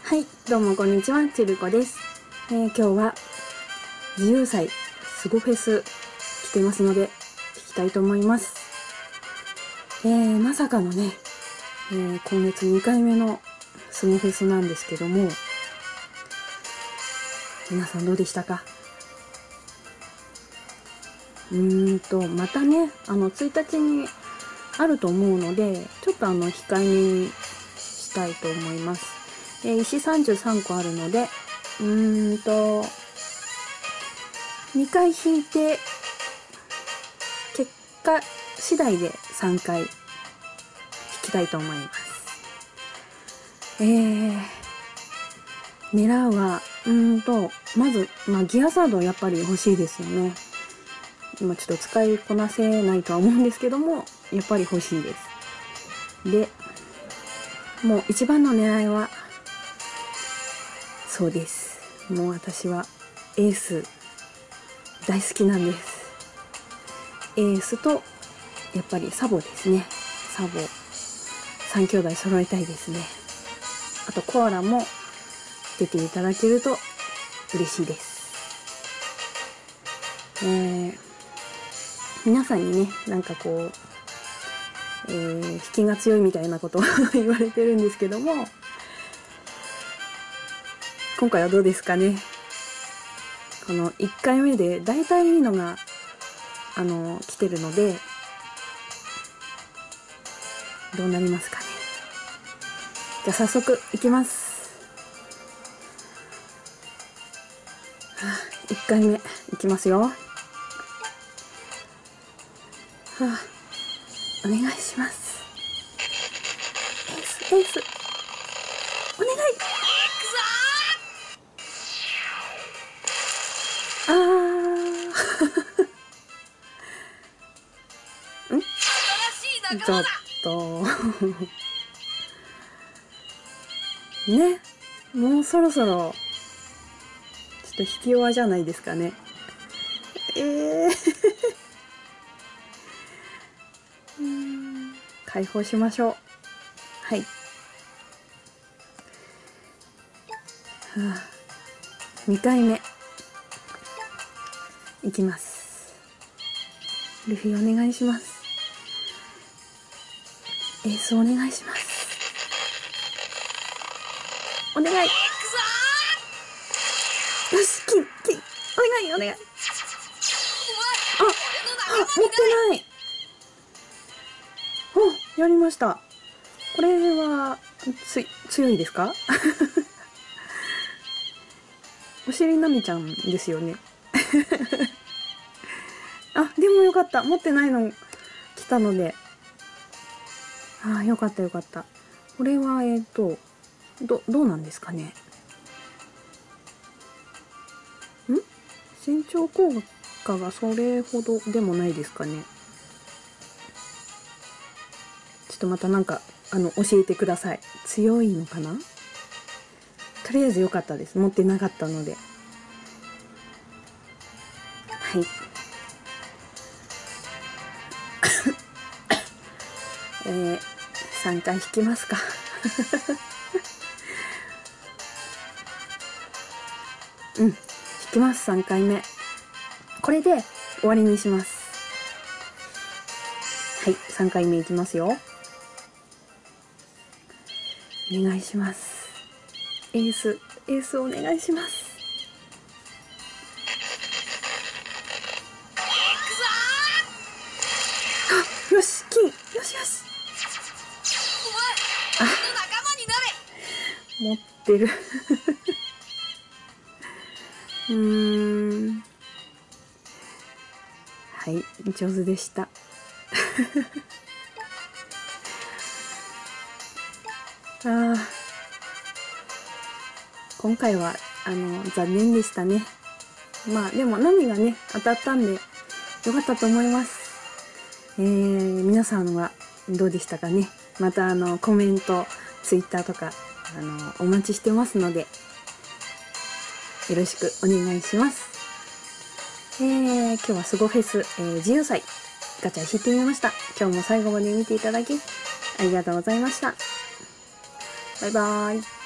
はい、どうもこんにちは、ちるこです。今日は自由祭スゴフェス来てますので聞きたいと思います。まさかのね、今月2回目のスゴフェスなんですけども、皆さんどうでしたか？またね、1日にあると思うので、ちょっと控えめにしたいと思います。石33個あるので、2回引いて、結果次第で3回引きたいと思います。狙うは、まず、ギアサードやっぱり欲しいですよね。今ちょっと使いこなせないとは思うんですけども、やっぱり欲しいです。で、もう一番の狙いは、そうです。もう私はエース大好きなんです。エースとやっぱりサボですね。サボ3兄弟揃えたいですね。あとコアラも出ていただけると嬉しいです。皆さんにね、なんかこう、引きが強いみたいなことを言われてるんですけども、今回はどうですかね。この1回目で大体いいのが来てるので、どうなりますかね。じゃあ早速いきます。1回目いきますよ。お願いします。エースお願い。ちょっとね、もうそろそろちょっと引き弱じゃないですかね。解放しましょう。はい。2回目いきます。ルフィお願いします。エースお願いします。お願い。よし、金お願い。持ってない。やりました。これは強いですか？お尻なみちゃんですよね。でもよかった。持ってないの来たので。よかったよかった。これはどうなんですかね。身長効果がそれほどでもないですかね。ちょっとまたなんか教えてください。強いのかな？とりあえず良かったです。持ってなかったので。はい。3回引きますか。引きます。3回目。これで終わりにします。はい、3回目いきますよ。お願いします。エースお願いします。よし、金。よし。持ってる。はい、上手でした。今回は残念でしたね。でも波がね当たったんでよかったと思います。皆さんはどうでしたかね。またコメント、ツイッターとかお待ちしてますのでよろしくお願いします。今日はスゴフェス、自由祭ガチャ引いてみました。今日も最後まで見ていただきありがとうございました。バイバーイ。